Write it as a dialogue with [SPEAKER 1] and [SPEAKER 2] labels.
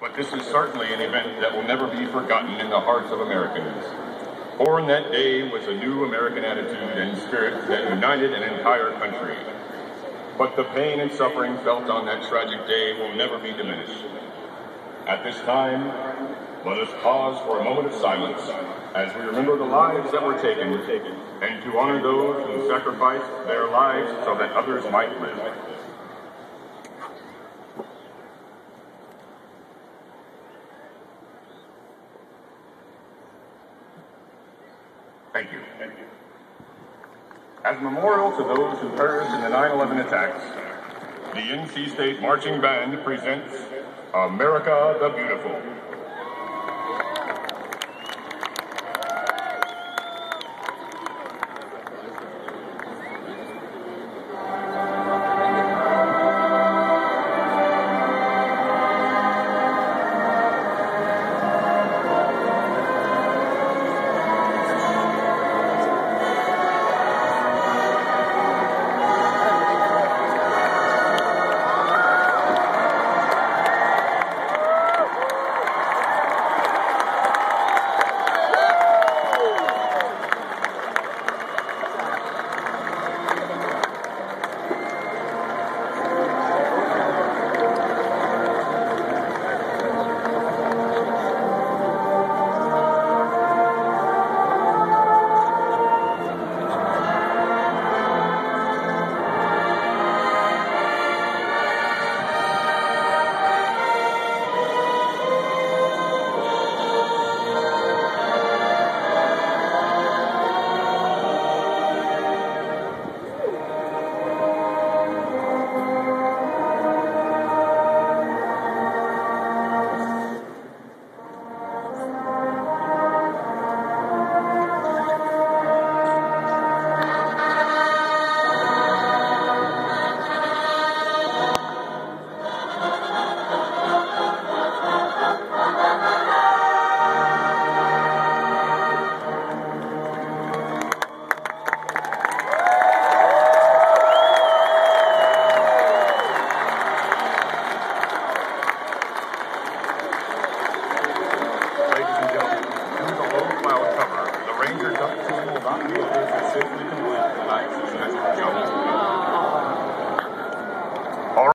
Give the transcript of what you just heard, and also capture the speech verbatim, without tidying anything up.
[SPEAKER 1] But this is certainly an event that will never be forgotten in the hearts of Americans. Born that day was a new American attitude and spirit that united an entire country. But the pain and suffering felt on that tragic day will never be diminished. At this time, let us pause for a moment of silence as we remember the lives that were taken and to honor those who sacrificed their lives so that others might live. Thank you. Thank you. As a memorial to those who perished in the nine eleven attacks, the N C State Marching Band presents America the Beautiful.